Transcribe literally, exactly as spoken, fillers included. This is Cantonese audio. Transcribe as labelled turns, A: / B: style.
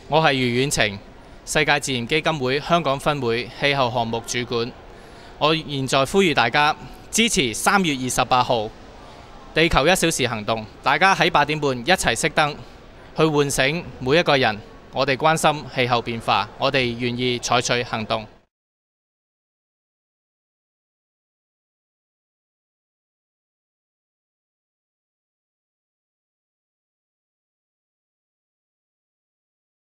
A: 我係余遠晴，世界自然基金會香港分會氣候項目主管。我現在呼籲大家支持三月二十八號地球一小時行動，大家喺八點半一齊熄燈，去喚醒每一個人。我哋關心氣候變化，我哋願意採取行動。